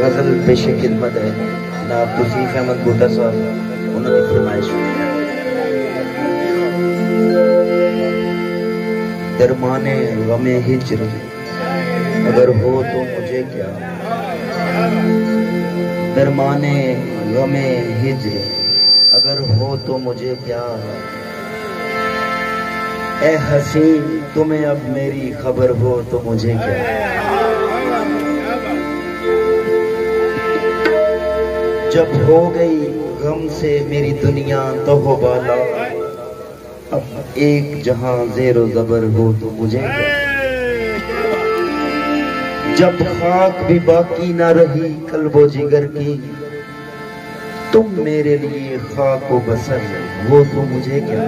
गजल पेश खिदमत है जनाब तौसीफ अहमद बूटा साहब उन्होंने फरमाइश। दरमाने गमे हिज्र अगर हो तो मुझे क्या, दरमाने गमे हिज्र अगर हो तो मुझे क्या, ए हसीन तुम्हें अब मेरी खबर हो तो मुझे क्या। जब हो गई गम से मेरी दुनिया तो हो बाला, अब एक जहां ज़ेरो ज़बर हो तो मुझे क्या। जब खाक भी बाकी ना रही कल्बो जिगर की, तुम मेरे लिए खाक व बसर हो तो मुझे क्या।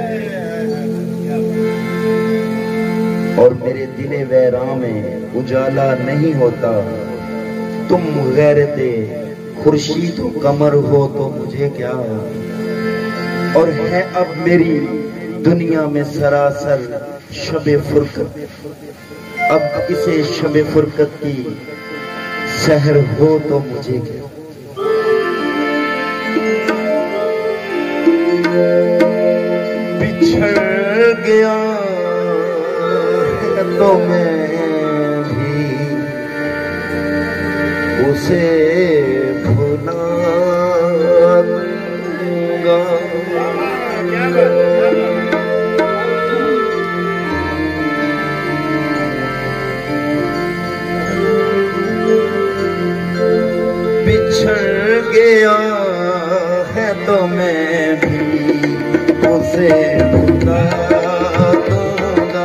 और मेरे दिले वैरां में उजाला नहीं होता, तुम गैरते खुर्शीद कमर हो तो मुझे क्या। और है अब मेरी दुनिया में सरासर शबे फुरकत, अब इसे शबे फुरकत की सहर हो तो मुझे क्या। बिछड़ गया तो मैं भी उसे भुला दूंगा, बिछड़ गया है तो मैं भी उसे भुला दूंगा।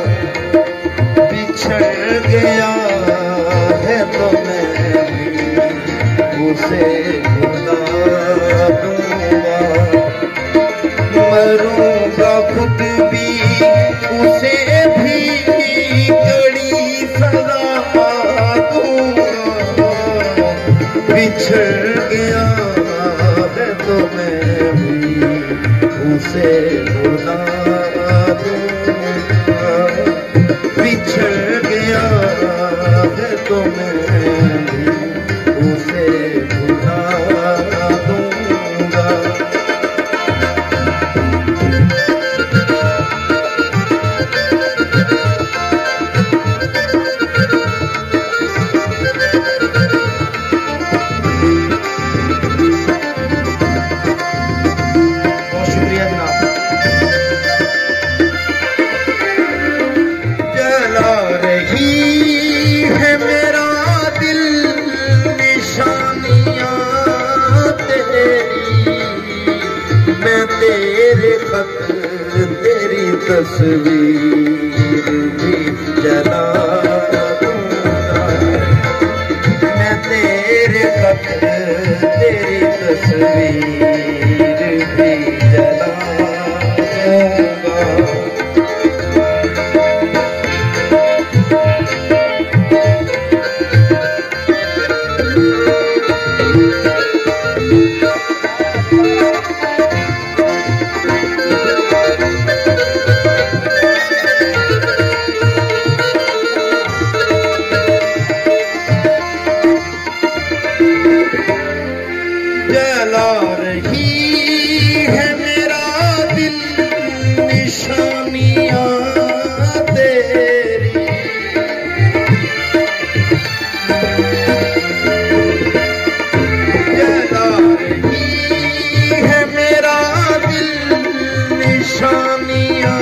बिछड़ गया है तो मैं भी उसे भुला दूंगा। मरूंगा खुद भी उसे भी कड़ी सजा दूंगा। बिछड़ गया है तो मैं भी उसे भुला दूंगा। बिछड़ गया है तो मैं भी उसे भुला दूंगा। तेरे खत तेरी तस्वीर भी जला दूंगा। मैं तेरे खत तेरी तस्वीर भी जला दूंगा। जला रही है मेरा दिल निशानियां तेरी। जला रही है मेरा दिल निशानियां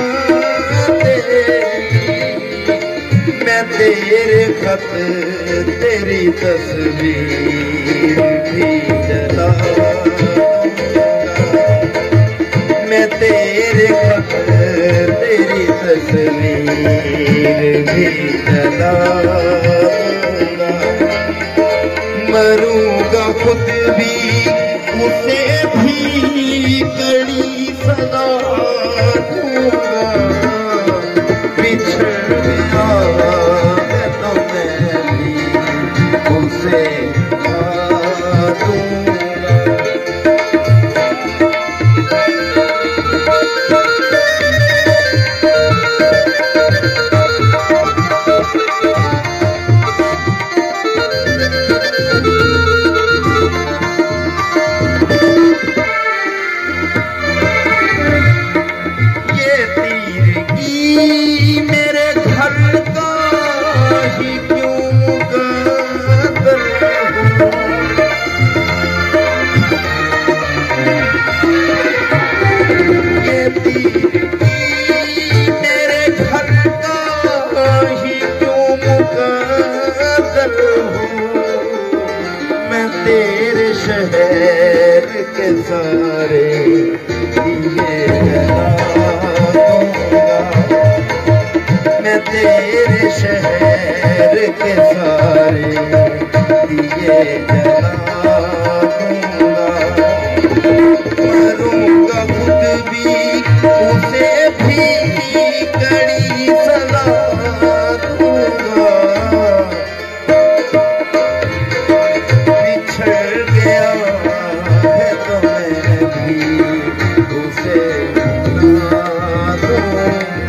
तेरी। मैं तेरे खत तेरी तस्वीर भी जला दूंगा। मैं तेरे खत तेरी तस्वीर भी जला दूंगा। मरूंगा खुद भी उसे भी कड़ी सजा दूंगा। बिछड़ गया है तो मैं भी उसे दूंगा। तेरे शहर के सारे दिए जला दूंगा, मैं तेरे शहर के सारे दिए जला दूंगा। मरूंगा खुद भी उसे भी कड़ी सजा दूंगा। बिछड़ गया है तो मैं भी उसे ना दूंगा।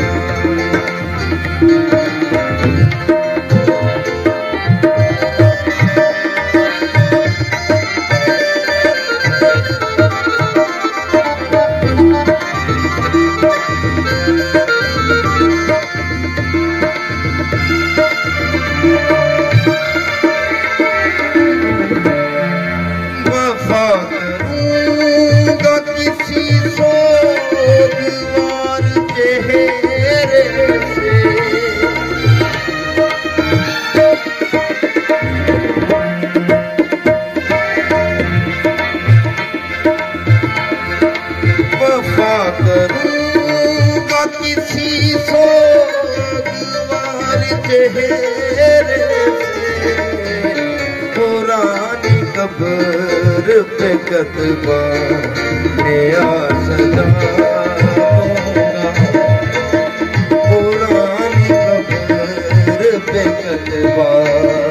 करूंगा किसी सोगवार चेहरे से, वफा करूंगा किसी सोगवार चेहरे से, पुरानी कब्र पे कतबा नया सजा दूंगा। पुरानी कब्र पे कतबा